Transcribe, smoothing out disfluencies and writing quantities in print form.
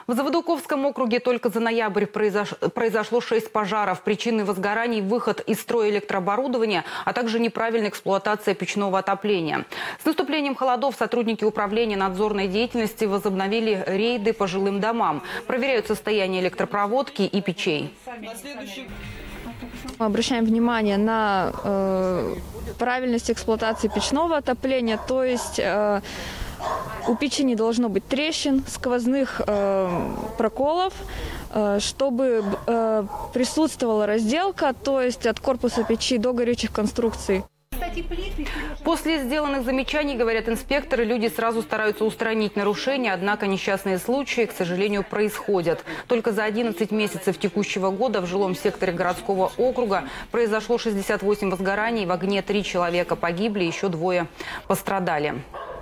В Заводоуковском округе только за ноябрь произошло 6 пожаров. Причины возгораний – выход из строя электрооборудования, а также неправильная эксплуатация печного отопления. С наступлением холодов сотрудники управления надзорной деятельности возобновили рейды по жилым домам. Проверяют состояние электропроводки и печей. Мы обращаем внимание на правильность эксплуатации печного отопления, то есть у печи не должно быть трещин, сквозных проколов, чтобы присутствовала разделка, то есть от корпуса печи до горючих конструкций. После сделанных замечаний, говорят инспекторы, люди сразу стараются устранить нарушения, однако несчастные случаи, к сожалению, происходят. Только за 11 месяцев текущего года в жилом секторе городского округа произошло 68 возгораний, в огне 3 человека погибли, еще 2 пострадали.